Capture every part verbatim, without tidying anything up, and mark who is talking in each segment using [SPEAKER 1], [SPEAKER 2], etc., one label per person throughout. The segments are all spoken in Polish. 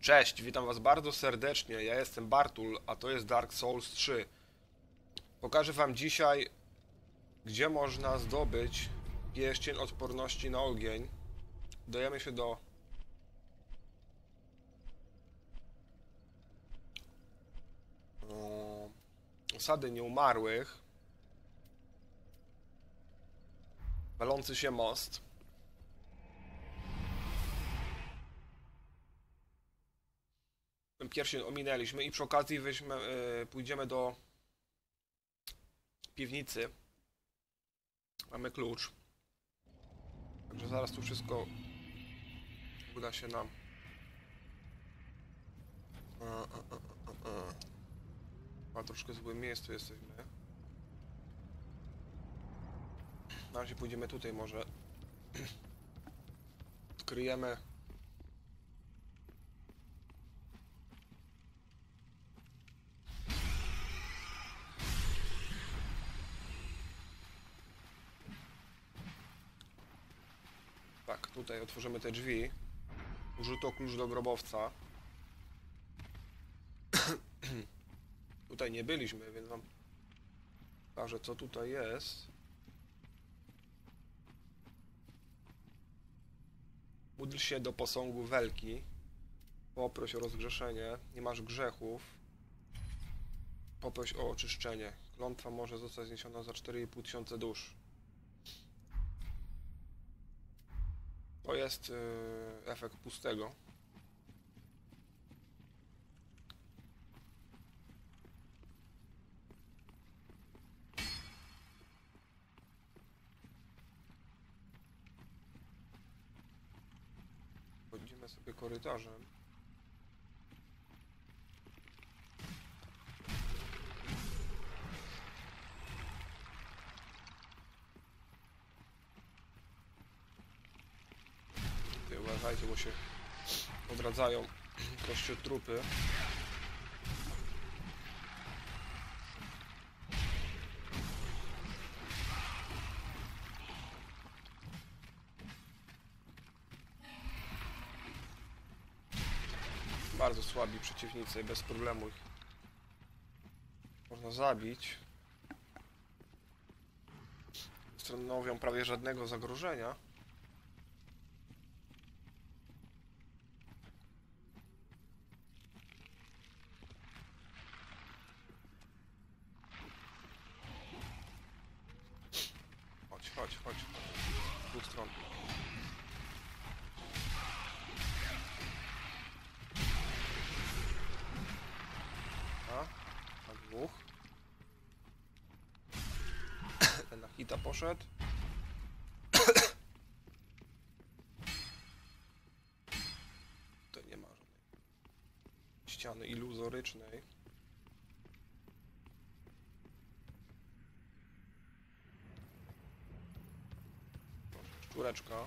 [SPEAKER 1] Cześć, witam was bardzo serdecznie, ja jestem Bartul, a to jest Dark Souls trzy. Pokażę wam dzisiaj, gdzie można zdobyć pierścień odporności na ogień. Dajemy się do o, osady nieumarłych. Walący się most. Ten pierścień ominęliśmy i przy okazji weźmy, yy, pójdziemy do piwnicy. Mamy klucz. Także zaraz tu wszystko uda się nam. A, a, a, a, a. a troszkę złym miejscu jesteśmy. Na razie pójdziemy tutaj może. Odkryjemy. Tak, tutaj otworzymy te drzwi. Użyto klucz do grobowca. Tutaj nie byliśmy, więc wam pokażę, co tutaj jest. Módl się do posągu Welki. Poproś o rozgrzeszenie. Nie masz grzechów. Poproś o oczyszczenie. Klątwa może zostać zniesiona za cztery i pół tysiąca dusz. To jest yy, efekt pustego. Chodzimy sobie korytarzem. Tutaj uważajcie, bo się odradzają kościotrupy. Bardzo słabi przeciwnicy, bez problemu ich można zabić. Stanowią prawie żadnego zagrożenia. Chodź, chodź, chodź. Z dwóch stron. Na dwóch. Ten na hita poszedł. Tutaj nie ma żadnej ściany iluzorycznej. Szczureczka.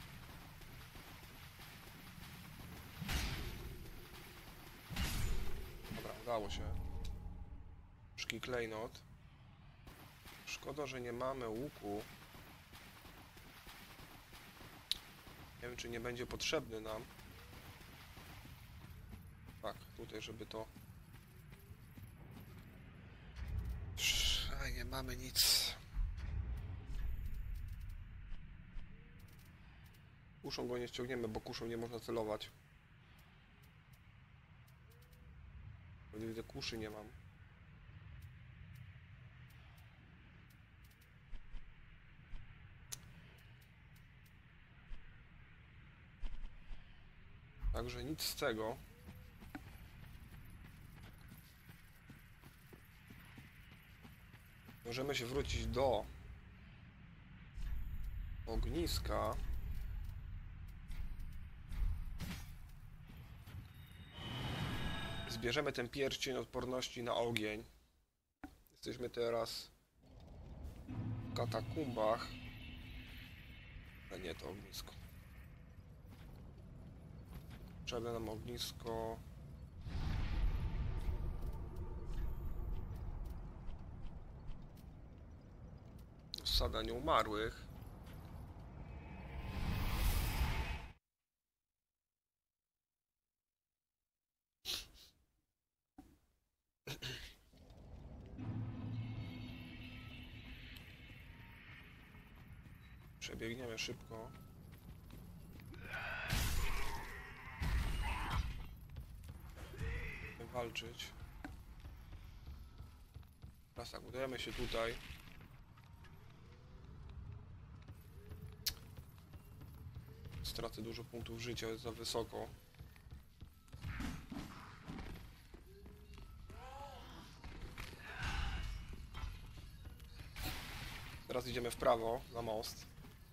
[SPEAKER 1] Dobra, udało się. Szki klejnot. Szkoda, że nie mamy łuku. Nie wiem, czy nie będzie potrzebny nam. Tak, tutaj, żeby to... A nie mamy nic. Kuszą go nie ściągniemy, bo kuszą nie można celować. Widzę, kuszy nie mam. Także nic z tego. Możemy się wrócić do ogniska. Zbierzemy ten pierścień odporności na ogień. Jesteśmy teraz w katakumbach. Ale nie to ognisko. Potrzebne nam ognisko. Osada nieumarłych. Przebiegniemy szybko. Będziemy walczyć. Teraz tak, udajemy się tutaj. Stracę dużo punktów życia, jest za wysoko. Teraz idziemy w prawo, na most.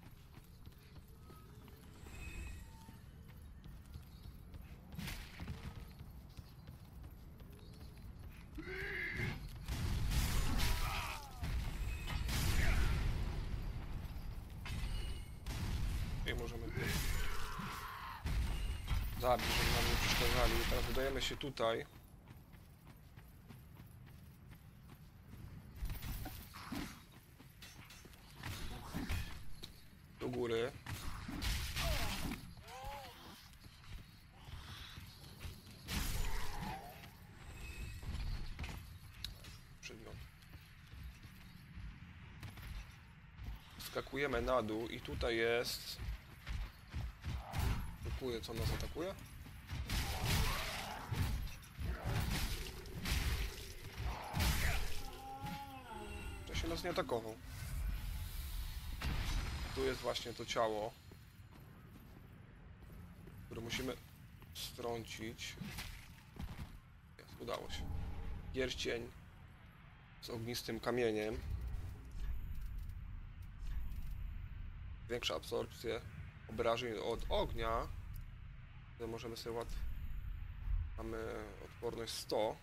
[SPEAKER 1] I możemy zabić, żeby nam nie przeszkadzali. Teraz udajemy się tutaj. Do góry. Przedmiot. Skakujemy na dół i tutaj jest... Atakuje, co nas atakuje? Wcześniej nas nie atakował. Tu jest właśnie to ciało, które musimy strącić. Jest, udało się. Pierścień z ognistym kamieniem. Większa absorpcję obrażeń od ognia. To możemy sobie łatwo... Mamy odporność sto.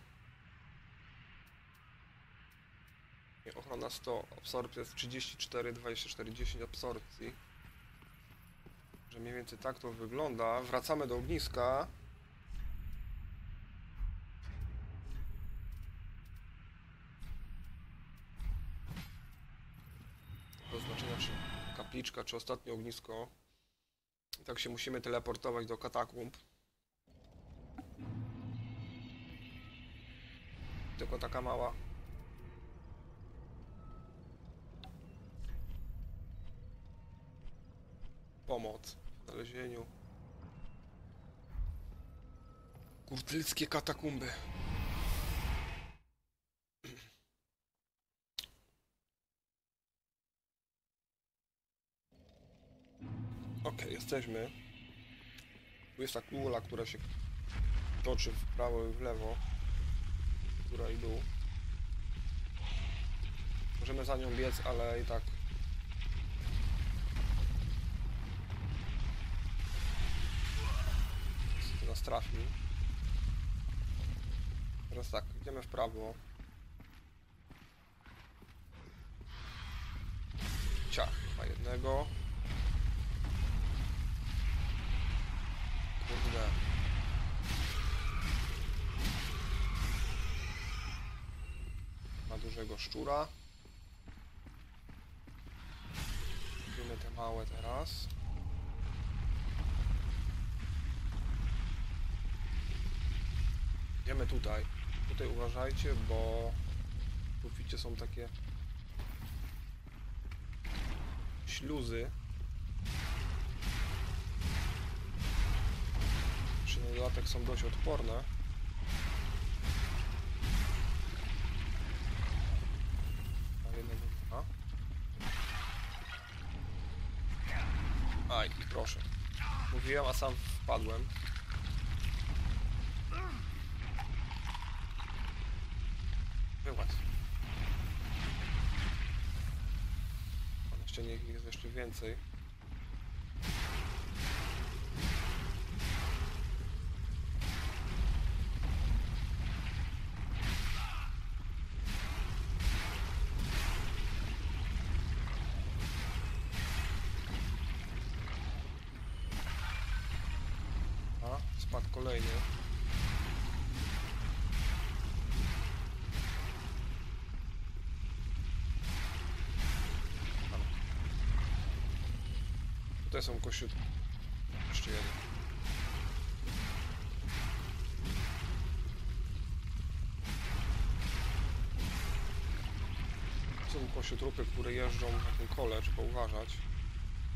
[SPEAKER 1] Nie, ochrona sto. Absorpcja jest trzydzieści cztery, dwadzieścia cztery, dziesięć absorpcji. Że mniej więcej tak to wygląda. Wracamy do ogniska. Do znaczenia, czy kapliczka, czy ostatnie ognisko. I tak się musimy teleportować do katakumb. Tylko taka mała. Pomoc w znalezieniu. Kurtylskie katakumby. Ok, jesteśmy. Tu jest ta kula, która się toczy w prawo i w lewo. Góra i dół. Możemy za nią biec, ale i tak to nas trafi. Teraz tak, idziemy w prawo. Ciach, ma jednego. Kurde. Ma dużego szczura. Widzimy te małe teraz. Idziemy tutaj. Tutaj uważajcie, bo w suficie są takie śluzy. Przy dodatek są dość odporne. A jednego nie ma. Aj, proszę. Mówiłem, a sam wpadłem. Wyładź. Jeszcze niech jest jeszcze więcej. A, spadł kolejny. Tutaj są kościutki. Jeszcze jeden. Są kościotrupy, które jeżdżą na tym kole, trzeba uważać.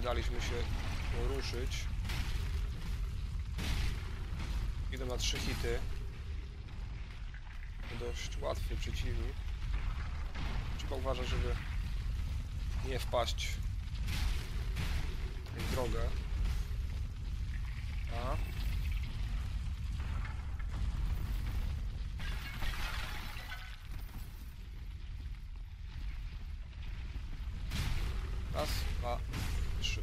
[SPEAKER 1] daliśmy się ruszyć. Idę na trzy hity. To dość łatwy przeciwnik. Trzeba uważać, żeby nie wpaść w drogę. A. Raz, dwa, trzy.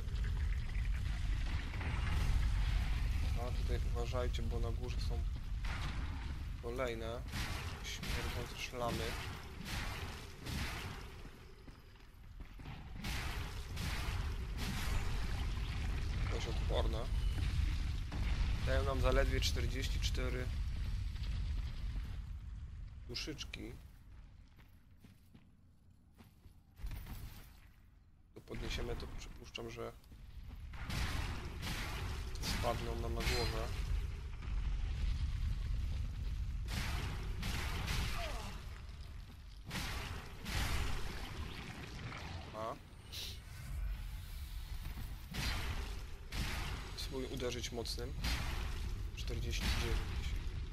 [SPEAKER 1] A tutaj uważajcie, bo na górze są kolejne śmierdzące szlamy. Dość odporne. Dają nam zaledwie czterdzieści cztery duszyczki. To podniesiemy, to przypuszczam, że spadną nam na głowę. A. Spróbuję uderzyć mocnym. czterdzieści dziewięć.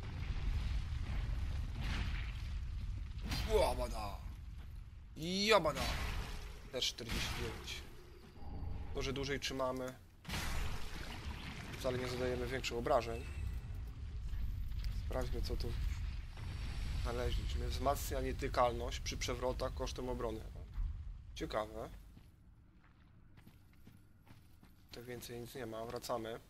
[SPEAKER 1] Łabada! Jabada! Też czterdzieści dziewięć. To, że dłużej trzymamy, wcale nie zadajemy większych obrażeń. Sprawdźmy, co tu znaleźliśmy. Wzmacnia nietykalność przy przewrotach kosztem obrony. Ciekawe. To więcej nic nie ma. Wracamy.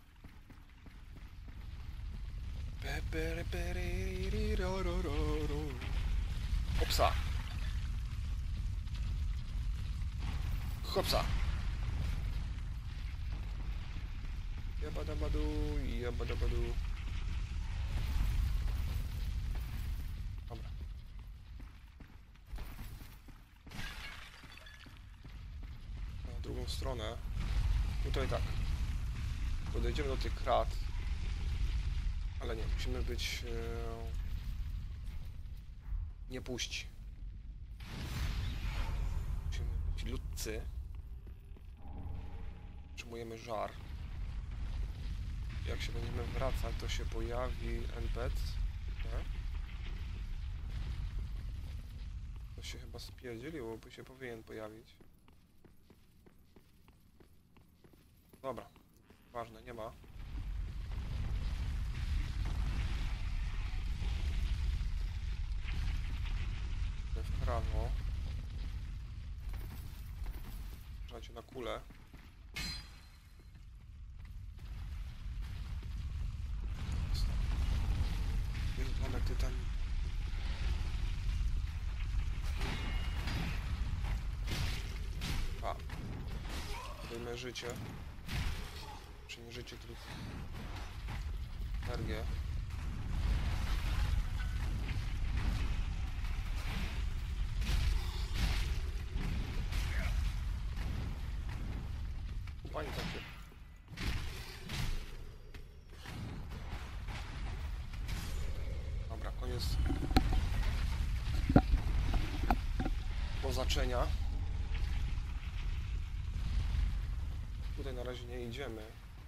[SPEAKER 1] Hopsa. Hopsa. Jabadabadu, jabadabadu. Dobra. Na drugą stronę. Tutaj tak. Podejdziemy do tych krat. Ale nie, musimy być... Yy, nie puści. Musimy być ludcy. Otrzymujemy żar. Jak się będziemy wracać, to się pojawi N P C. Nie? To się chyba spierdzieliło, by się powinien pojawić. Dobra. Ważne, nie ma. W prawo. Uważajcie na kulę. Jest domek tytanii. A. Dajmy życie. Czy nie życie, tylko energię. Pani tam się. Dobra, koniec pozaczenia. Tutaj na razie nie idziemy.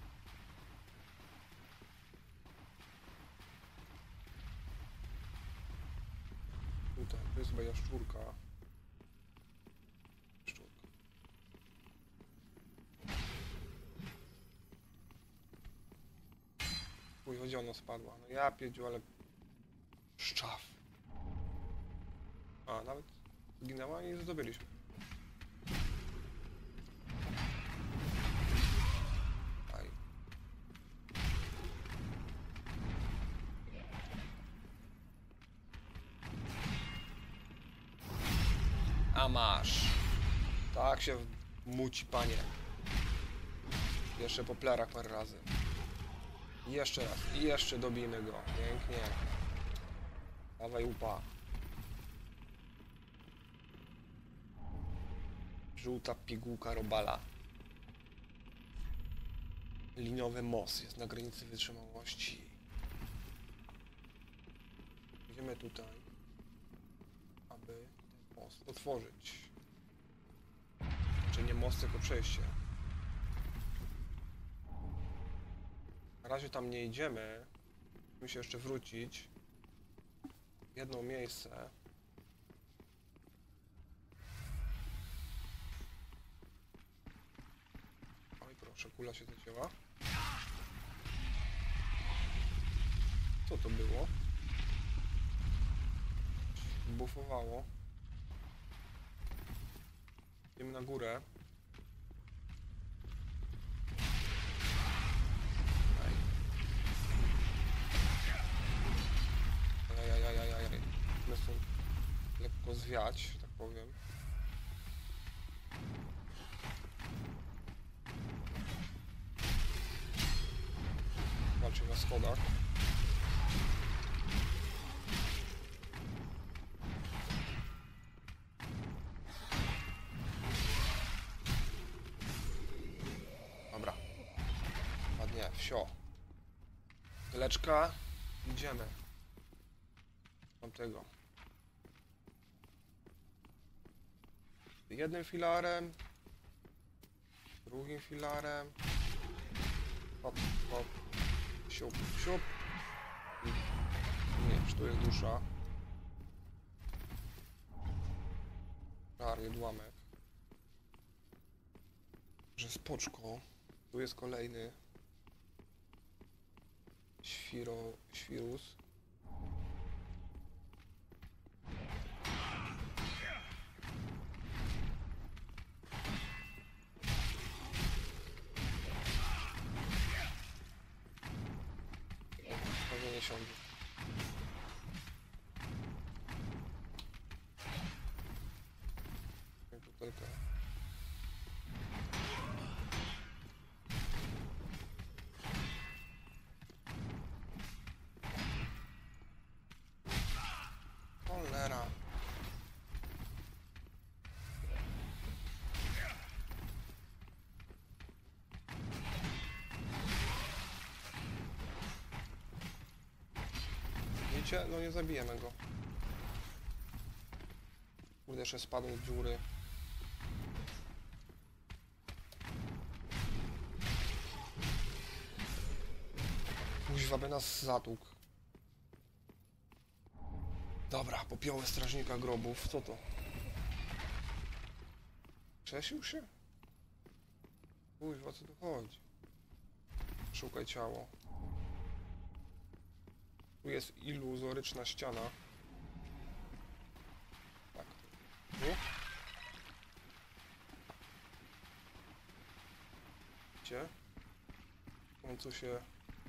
[SPEAKER 1] Tutaj, to jest chyba jaszczurka. Gdzie ona spadła? No ja pierdziu, ale... Szczaw. A, nawet zginęła i nie zdobyliśmy. Aj. A masz. Tak się muci, panie. Jeszcze po plerach parę razy. I jeszcze raz. I jeszcze dobijmy go. Pięknie. Dawaj upa. Żółta pigułka robala. Liniowy most jest na granicy wytrzymałości. Idziemy tutaj, aby ten most otworzyć. Czy nie most, tylko przejście. razie tam nie idziemy. Musimy się jeszcze wrócić. Jedno miejsce. Oj, proszę, kula się zacięła. Co to było? Bufowało. Idziemy na górę. Ajajajajajaj. Musimy stąd lekko zwiać, że tak powiem. Walczy na schodach. Dobra. Ładnie, wsio. Tyleczka. Idziemy. Tamtego. Jednym filarem. Drugim filarem. Hop, hop. Siup, siup. I... Nie, czy tu jest dusza? Żar, jedłamek. Że spoczko. Tu jest kolejny. Świro... Świrus. Pewnie nie siądzie. Butelkę. Cholera. Widzicie? No nie zabijemy go. Kurde, jeszcze spadł z dziury. Kuźwa by nas zatłukł. Dobra, popioły strażnika grobów. Co to? Krzesił się? Kuźwa, co tu chodzi? Szukaj ciało. Tu jest iluzoryczna ściana. Tak. Tu? Gdzie? On co się...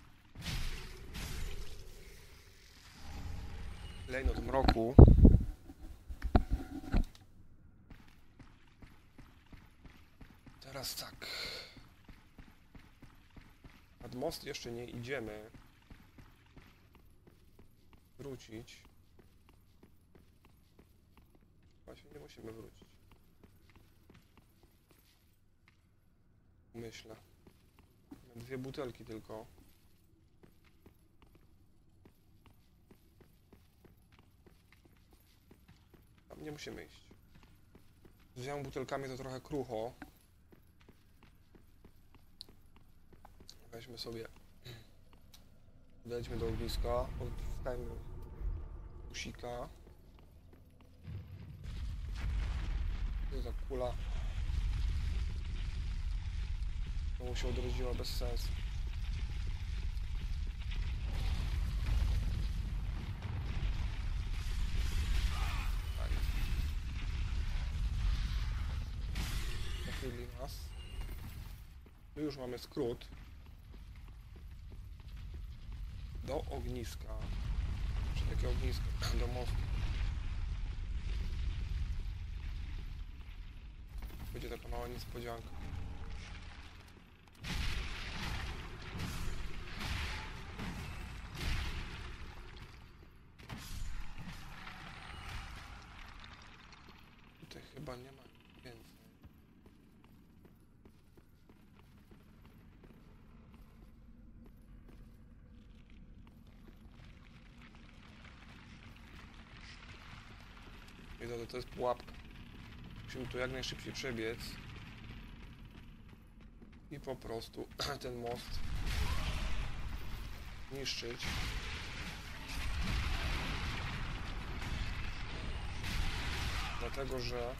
[SPEAKER 1] Klejnot mroku. Teraz tak. Nad most jeszcze nie idziemy. Wrócić. Właśnie nie musimy wrócić. Myślę. Dwie butelki tylko. Tam nie musimy iść. Z dwiema butelkami to trochę krucho. Weźmy sobie. Dojdźmy do ogniska. Odwstajmy usika. Co to za kula? Znowu się odrodziła bez sensu. Tak. Nachyli nas. My już mamy skrót. Do ogniska. Czy takie ognisko? Do mostu. Będzie taka mała niespodzianka. Tutaj chyba nie ma więcej. Widzę, to jest pułapka. Musimy tu jak najszybciej przebiec. I po prostu ten most niszczyć. Dlatego, że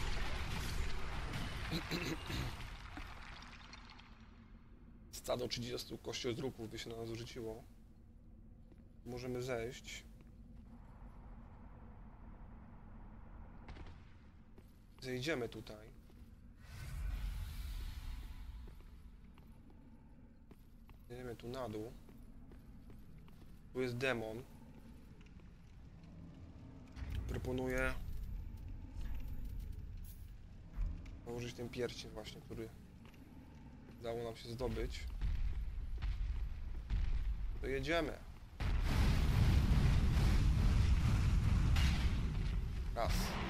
[SPEAKER 1] stado trzydziestu kościodrupów by się na nas rzuciło. Możemy zejść. Zejdziemy tutaj. Zejdziemy tu na dół. Tu jest demon. Proponuję założyć ten pierścień właśnie, który udało nam się zdobyć. To jedziemy. Raz.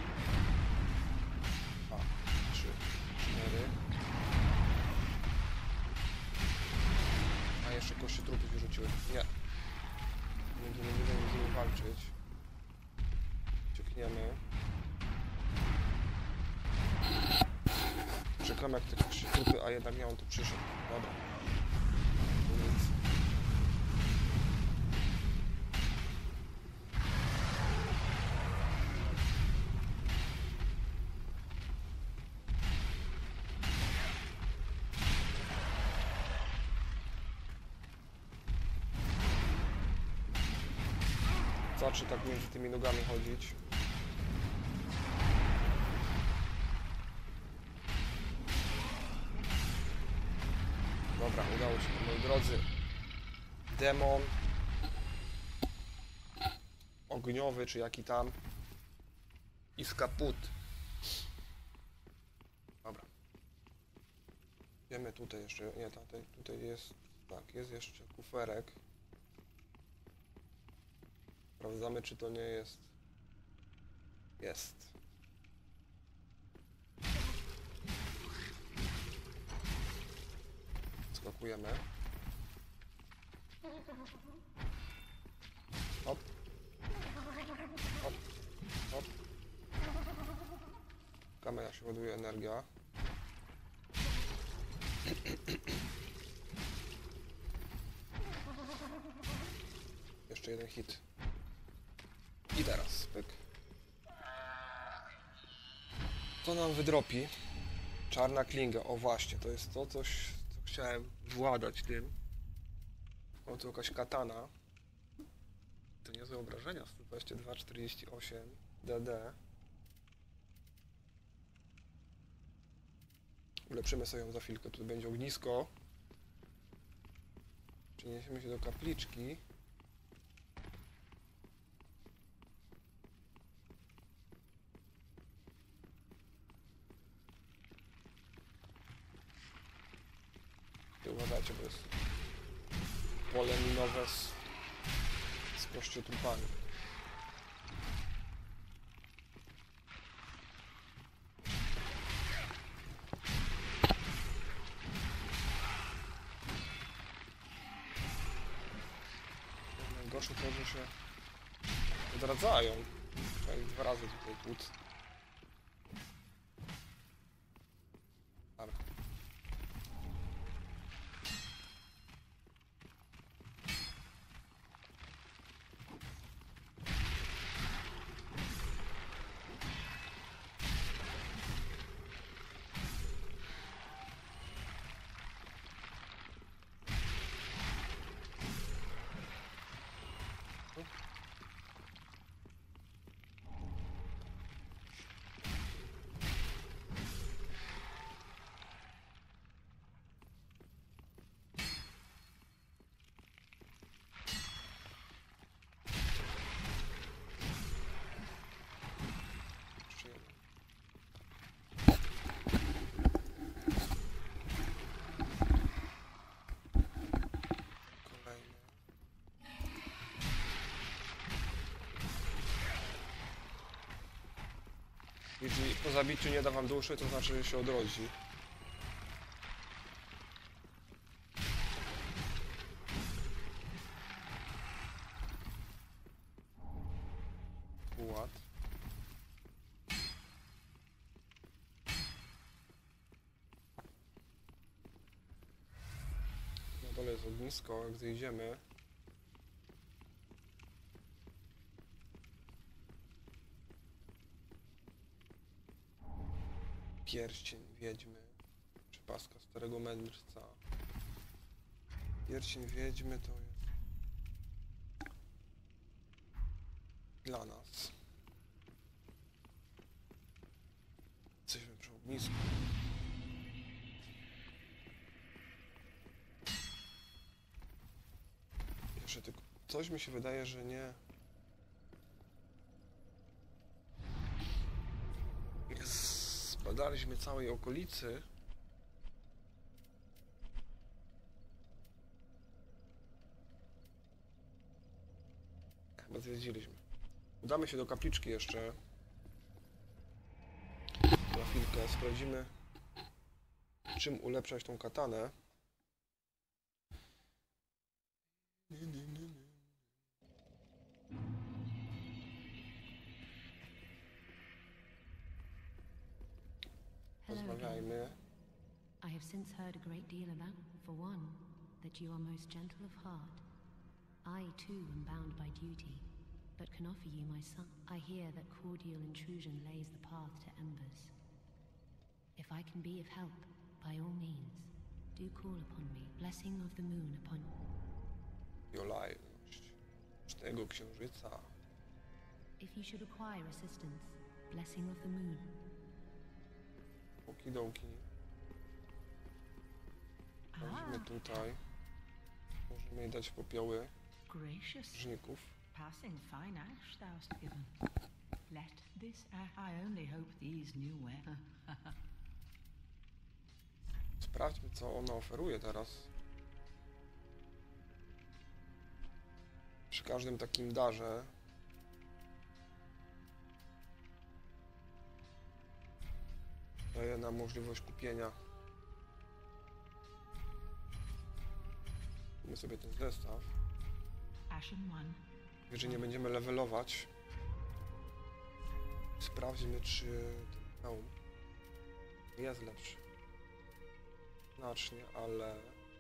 [SPEAKER 1] Dwa. Trzy. Cztery. A jeszcze kości trupy się rzuciły. Nie. Będziemy, nie będziemy z nimi walczyć. Ciekniemy. Czekam jak te kości trupy, a jednak miałem tu przyszedł. Dobra. Nic. Zacznie tak między tymi nogami chodzić. Dobra, udało się, moi drodzy. Demon ogniowy, czy jaki tam. I skaput. Dobra. Idziemy tutaj jeszcze. Nie, tutaj, tutaj jest. Tak, jest jeszcze kuferek. Sprawdzamy, czy to nie jest. Jest. Skakujemy. Hop. Hop. Hop. Kamera się ładuje, energia. Jeszcze jeden hit. I teraz, pyk. To nam wydropi. Czarna klinga, o właśnie, to jest to coś, co chciałem władać tym. O, tu jakaś katana. To niezłe obrażenia, sto dwadzieścia dwa czterdzieści osiem D D. Ulepszymy sobie ją za chwilkę, tu będzie ognisko. Przeniesiemy się do kapliczki. Uważajcie, bo jest pole minowe z, z kościotrupami. Najgorsze to, że się odradzają. Trzeba ich dwa razy tutaj tłuc. Dobra. Jeśli po zabiciu nie da wam duszy, to znaczy, że się odrodzi. Ład. Na dole jest ognisko, jak zejdziemy, pierścień wiedźmy. Czy paska starego mędrca. Pierścień wiedźmy to jest dla nas. Jesteśmy przy ognisku. Jeszcze tylko coś mi się wydaje, że nie. Zbadaliśmy całej okolicy. Chyba zwiedziliśmy. Udamy się do kapliczki jeszcze. Na chwilkę sprawdzimy, czym ulepszać tą katanę. Rozmawiajmy.
[SPEAKER 2] I have since heard a great deal about, for one, that you are most gentle of heart. I too am bound by duty, but can offer you my son. I hear that cordial intrusion lays the path to embers. If I can be of help, by all means, do call upon me. Blessing of the moon upon
[SPEAKER 1] Jolajność Cznego Księżyca.
[SPEAKER 2] If you should acquire assistance, blessing of the moon.
[SPEAKER 1] Okidoki. Wchodzimy tutaj. Możemy jej dać popioły
[SPEAKER 3] Gracious,
[SPEAKER 1] żników.
[SPEAKER 3] passing fine ash thou'st given. Let this, I, I only hope these new well.
[SPEAKER 1] Sprawdźmy, co ona oferuje teraz. Przy każdym takim darze daje nam możliwość kupienia. Kupimy sobie ten zestaw.
[SPEAKER 3] Ashen one.
[SPEAKER 1] Jeżeli nie będziemy levelować, sprawdźmy, czy ten hełm jest lepszy. Znacznie, ale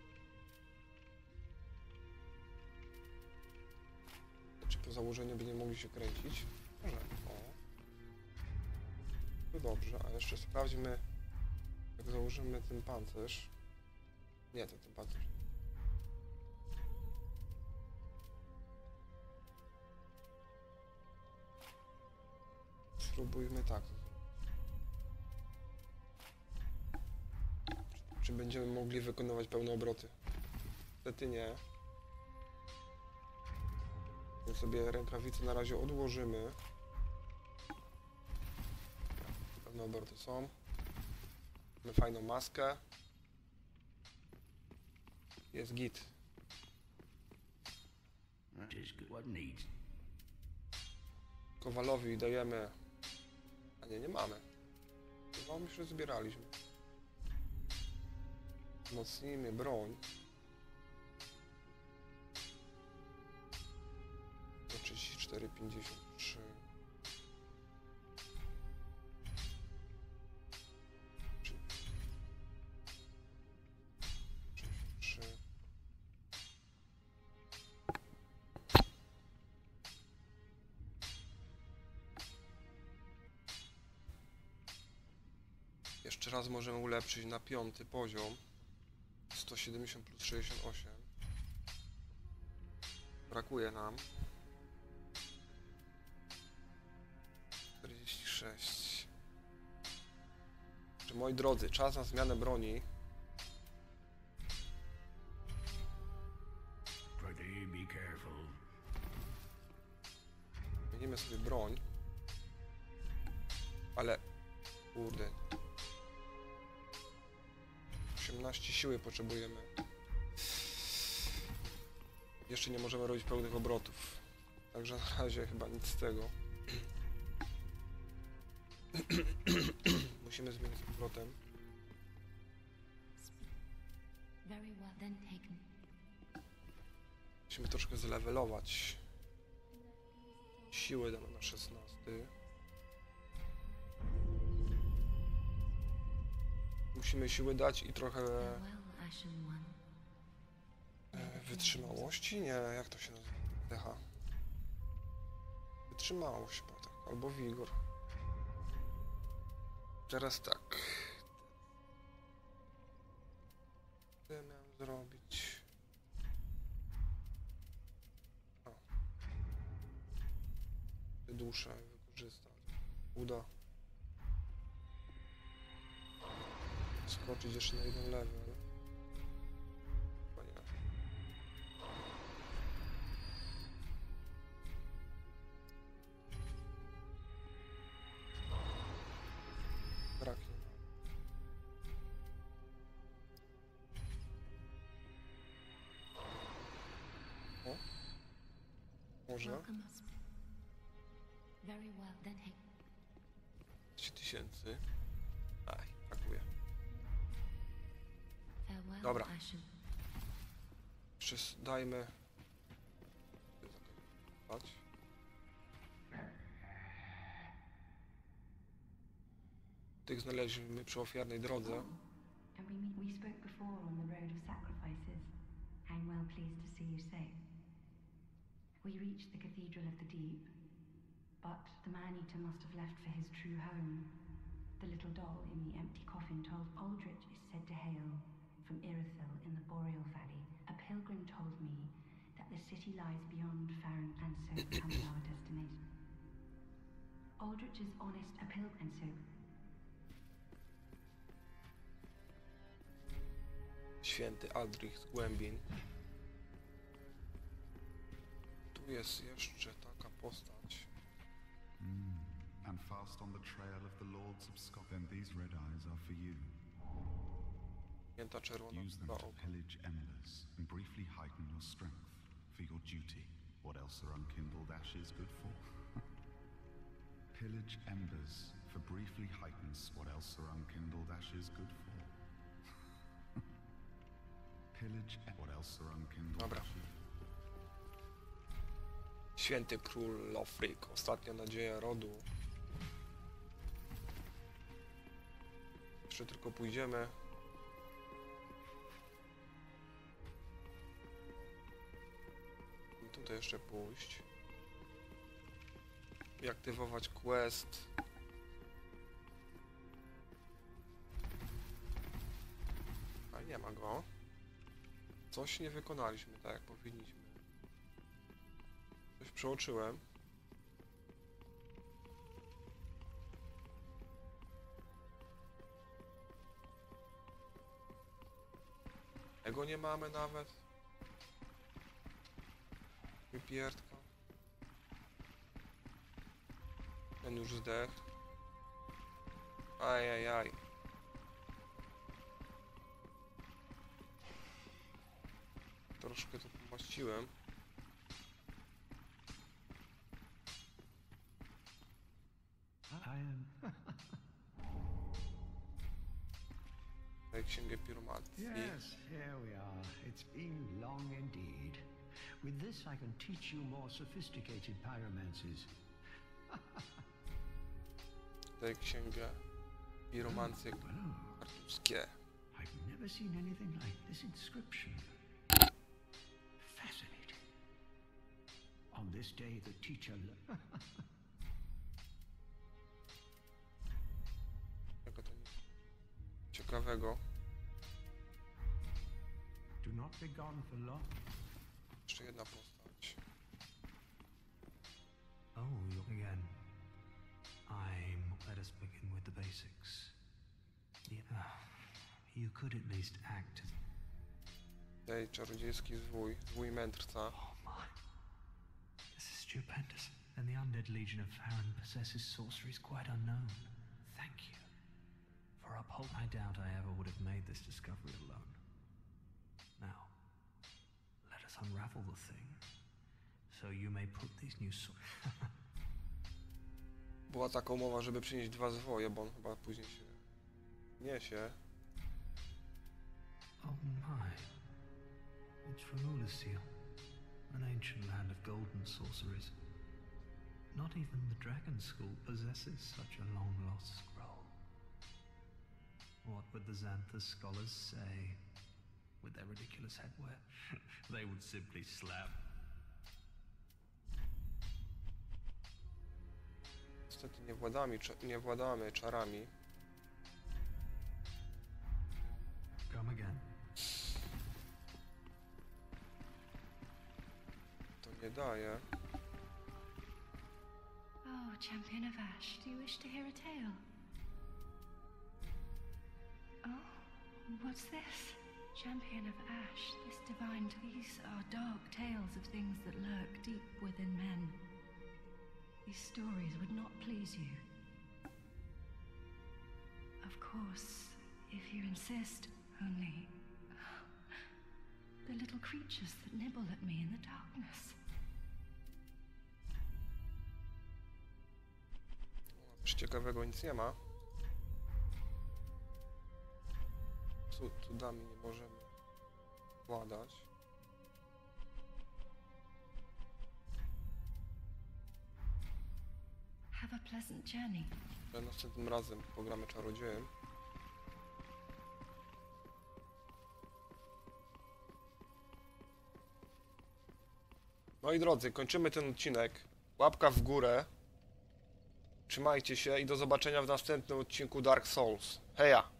[SPEAKER 1] czy po założeniu będziemy mogli się kręcić? Może. O. To dobrze, a jeszcze sprawdźmy, jak założymy ten pancerz. Nie, to ten pancerz. Spróbujmy tak. Czy będziemy mogli wykonywać pełne obroty? Niestety nie. Więc sobie rękawice na razie odłożymy. Pełne obroty są. Mamy fajną maskę. Jest git. Kowalowi dajemy... A nie, nie mamy. Chyba my się zbieraliśmy. Wzmocnijmy broń. Do trzydzieści cztery pięćdziesiąt trzy. trzy. Jeszcze raz możemy ulepszyć na piąty poziom. sto siedemdziesiąt plus sześćdziesiąt osiem. Brakuje nam. czterdzieści sześć. Czy moi drodzy, czas na zmianę broni. Zmienimy sobie broń. Ale... Kurde. osiemnaście siły potrzebujemy. Jeszcze nie możemy robić pełnych obrotów. Także na razie chyba nic z tego. Musimy zmienić z obrotem. Musimy troszkę zlevelować. Siły damy na szesnasty. Musimy siły dać i trochę e, wytrzymałości? Nie, jak to się nazywa? Decha. Wytrzymałość chyba tak, albo wigor. Teraz tak. Co ja miałem zrobić? O. Te dusze wykorzystać. Uda. Skoczyć jeszcze na jeden level. Chyba nie. Braknie. O? Może?
[SPEAKER 2] Welcome us. Very well, then hey.
[SPEAKER 1] trzy tysięcy. Aj, brakuje.
[SPEAKER 2] Farewell,
[SPEAKER 1] Dobra.
[SPEAKER 2] Ashen.
[SPEAKER 1] Jeszcze dajmy... Patrz. Tych znaleźliśmy przy ofiarnej drodze.
[SPEAKER 4] And we meet, we spoke before on the road of sacrifices. I'm well pleased to see you safe. We reached the Cathedral of the Deep, but the man-eater must have left for his true home. The little doll in the empty coffin told Aldrich is said to hail from Irithyll in the Boreal Valley. A pilgrim told me that the city lies beyond Farron, and so becomes our destination. Aldrich is honest, a pilgrim, and so
[SPEAKER 1] Święty Aldrich z głębin. Tu jest jeszcze taka postać.
[SPEAKER 5] Mm. And fast on the trail of the Lords of Scotland. Then these red eyes are for you.
[SPEAKER 1] Święta czerwona
[SPEAKER 5] Use them
[SPEAKER 1] na
[SPEAKER 5] to
[SPEAKER 1] oko.
[SPEAKER 5] pillage embers and briefly heighten your strength for your duty. What else are unkindled ashes good for? Pillage embers for briefly heightens. What else are unkindled ashes good for? Pillage. What else are unkindled
[SPEAKER 1] Dobra.
[SPEAKER 5] ashes?
[SPEAKER 1] Święty król Lofric, ostatnia nadzieja rodu. Jeszcze tylko pójdziemy. I tutaj jeszcze pójść. I aktywować quest. A nie ma go. Coś nie wykonaliśmy tak jak powinniśmy. Coś przeoczyłem. Tego nie mamy nawet. Wypierdka. Ten już zdech. Ajajaj. Troszkę to pomaściłem.
[SPEAKER 6] I am.
[SPEAKER 1] Daj księgę piromancji.
[SPEAKER 6] Yes, here we are. It's been long indeed. With this, I can teach you more sophisticated pyromancies.
[SPEAKER 1] Daj księgę piromancji
[SPEAKER 6] Oh,
[SPEAKER 1] artuskie.
[SPEAKER 6] I've never seen anything like this inscription. Fascinating. On this day, the teacher. le-
[SPEAKER 1] Czego to nic ciekawego.
[SPEAKER 6] Do not be gone for long.
[SPEAKER 1] Jeszcze jedna postać.
[SPEAKER 6] Oh, you're again. I'm. Let us begin with the basics. Yeah. You could at least act as.
[SPEAKER 1] Daj czarodziejski zwój. Zwój mędrca.
[SPEAKER 6] Oh my. This is stupendous. And the undead legion of Farron possesses sorceries quite unknown. Thank you. For uphold. I doubt I ever would have made this discovery alone. Now, let us unravel the thing. So you may put these new so
[SPEAKER 1] Była taka umowa, żeby przynieść dwa zwoje, bo on chyba później się niesie.
[SPEAKER 6] Oh my. It's from Ulasil, an ancient land of golden sorceries. Not even the Dragon School possesses such a long-lost scroll. What would the Xanthus scholars say? With their ridiculous headwear, they would simply slap.
[SPEAKER 1] Niestety nie władamy, nie władamy czarami.
[SPEAKER 6] Come again.
[SPEAKER 1] Nie daje.
[SPEAKER 4] Oh, Champion of Ash, do you wish to hear a tale? Oh, what's this? Champion of Ash, this divine, these are dark tales of things that lurk deep within men. These stories would not please you. Of course, if you insist, only the little creatures that nibble at me in the darkness.
[SPEAKER 1] Coś ciekawego nic nie ma. Cud, cudami nie możemy władać.
[SPEAKER 4] Have a pleasant journey.
[SPEAKER 1] Ale następnym razem pogramy czarodziejem. Moi drodzy, kończymy ten odcinek. Łapka w górę. Trzymajcie się i do zobaczenia w następnym odcinku Dark Souls. Heja!